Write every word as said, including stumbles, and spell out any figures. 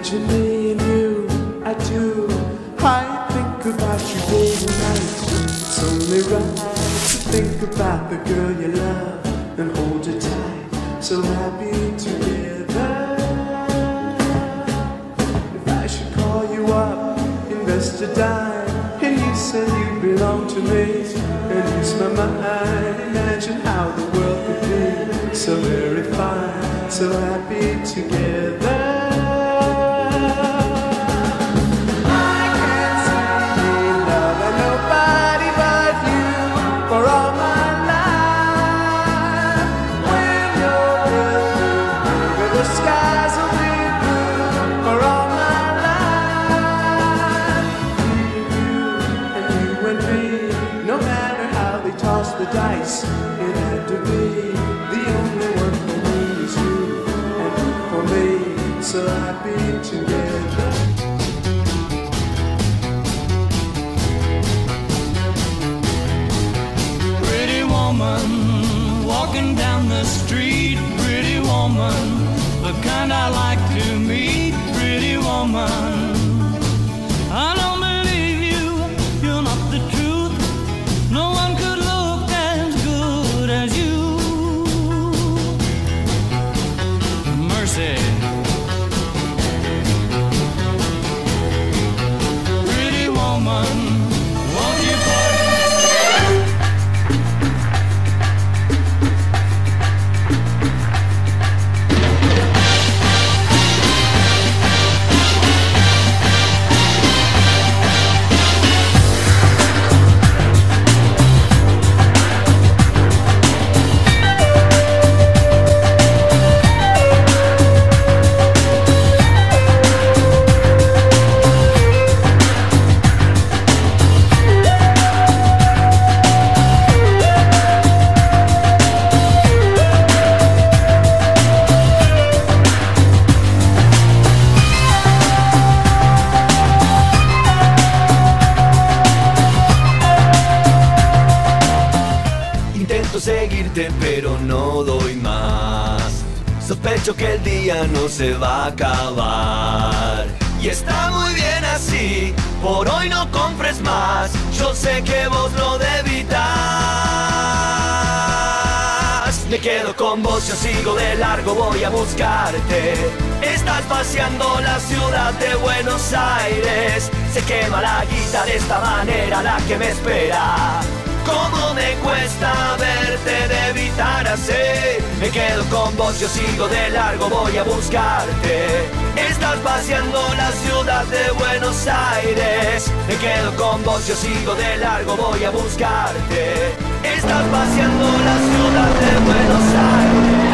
Imagine me and you, I do. I think about you day and night. It's only right to think about the girl you love and hold her tight. So happy together. If I should call you up, invest a dime, and you said you belong to me, and use my mind, imagine how the world could be so very fine, so happy together. The dice, it had to be. The only one for me is you, and you for me, so happy together. Pretty woman, walking down the street. Pretty woman, the kind I like to meet. Pretty woman, I don't believe you, you're not the truth. No one could as you. Mercy. Pretty woman, won't you put seguirte pero no doy más. Sospecho que el día no se va a acabar. Y está muy bien así, por hoy no compres más. Yo sé que vos lo evitas. Me quedo con vos, yo sigo de largo, voy a buscarte. Estás paseando la ciudad de Buenos Aires. Se quema la guita de esta manera la que me espera. Cómo me cuesta verte, de evitar así. Me quedo con vos, yo sigo de largo, voy a buscarte. Estás paseando la ciudad de Buenos Aires. Me quedo con vos, yo sigo de largo, voy a buscarte. Estás paseando la ciudad de Buenos Aires.